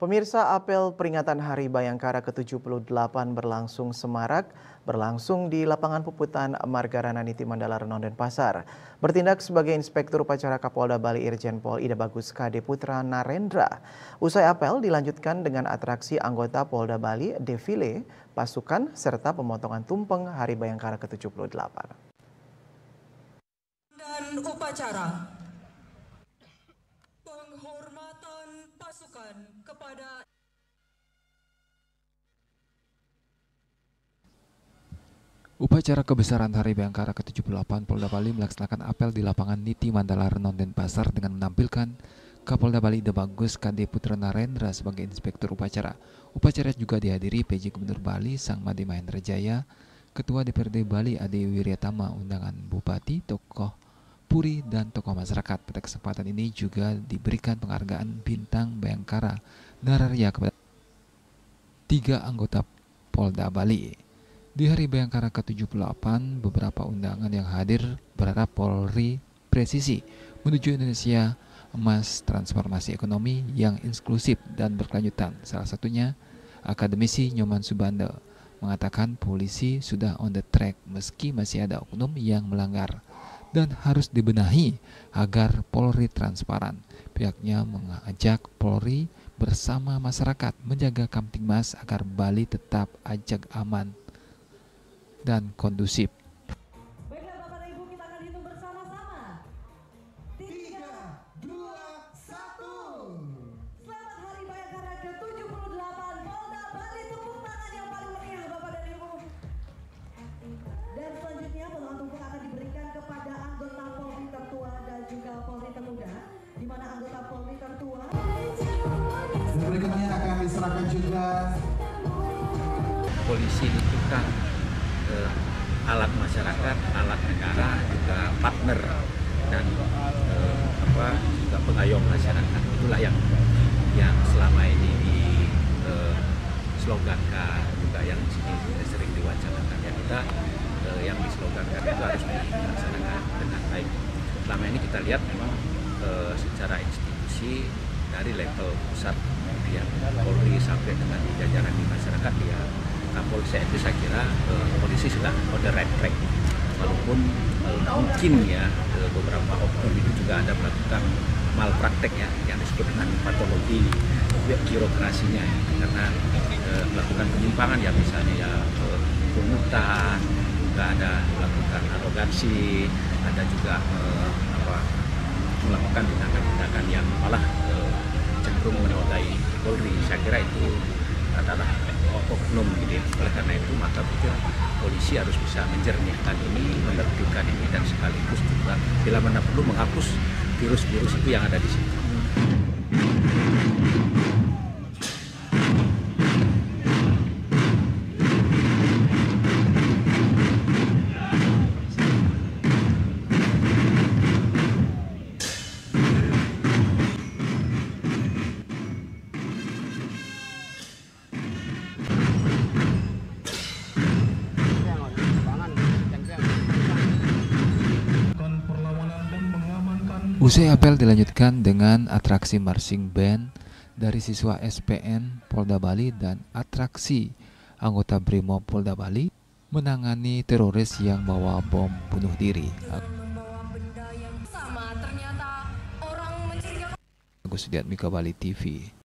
Pemirsa, apel peringatan Hari Bayangkara ke-78 berlangsung semarak, berlangsung di lapangan Puputan Margarana Niti Mandala Renon Denpasar. Bertindak sebagai Inspektur Upacara Kapolda Bali Irjen Pol Ida Bagus KD Putra Narendra. Usai apel dilanjutkan dengan atraksi anggota Polda Bali, defile, pasukan, serta pemotongan tumpeng Hari Bayangkara ke-78. Dan upacara penghormatan pasukan kepada Upacara kebesaran Hari Bayangkara ke-78 Polda Bali melaksanakan apel di lapangan Niti Mandala Renon Denpasar dengan menampilkan Kapolda Bali Ida Bagus KD Putra Narendra sebagai Inspektur Upacara. Upacara juga dihadiri PJ Gubernur Bali Sang Made Mahendra Jaya, Ketua DPRD Bali Ade Wiryatama, undangan Bupati, tokoh Puri, dan tokoh masyarakat. Pada kesempatan ini juga diberikan penghargaan Bintang Bayangkara Nararya kepada 3 anggota Polda Bali. Di Hari Bayangkara ke-78, beberapa undangan yang hadir berharap Polri presisi menuju Indonesia emas transformasi ekonomi yang inklusif dan berkelanjutan. Salah satunya, akademisi Nyoman Subando mengatakan polisi sudah on the track meski masih ada oknum yang melanggar dan harus dibenahi agar Polri transparan. Pihaknya mengajak Polri bersama masyarakat menjaga Kamtibmas agar Bali tetap ajak aman dan kondusif. Baiklah Bapak dan Ibu, kita akan hitung bersama-sama. 3, 2, 1. Selamat Hari Bayangkara ke-78 Polda Bali. Tepuk tangan yang paling meriah Bapak dan Ibu. Dan selanjutnya potongan tumpeng akan diberikan kepada anggota Polri tertua dan juga Polri termuda, di mana anggota Polri tertua. Berikutnya akan diserahkan juga. Polisi itu kan alat masyarakat, alat negara, juga partner dan juga pengayom masyarakat. Itulah yang selama ini dislogankan, juga yang di sini sering diwacanakan. Ya kita yang dislogankan itu harus dilaksanakan dengan baik. Selama ini kita lihat memang secara institusi dari level pusat, kemudian Polri sampai dengan jajaran di masyarakat, ya Kapolsek itu saya kira polisi sudah on the right track, walaupun mungkin ya beberapa oknum itu juga ada melakukan malpraktek ya, yang disebut dengan patologi birokrasinya, karena melakukan penyimpangan ya, misalnya ya pungutan, juga ada melakukan arogansi, ada juga melakukan tindakan-tindakan yang malah cenderung menodai Polri. Saya kira itu adalah oknum gitu ya. Oleh karena itu maka pikir polisi harus bisa menjernihkan ini, menertibkan ini, dan sekaligus juga bila mana perlu menghapus virus-virus itu yang ada di sini. Usai apel dilanjutkan dengan atraksi marching band dari siswa SPN Polda Bali dan atraksi anggota Brimob Polda Bali menangani teroris yang bawa bom bunuh diri. Agus Diatmika, Bali TV.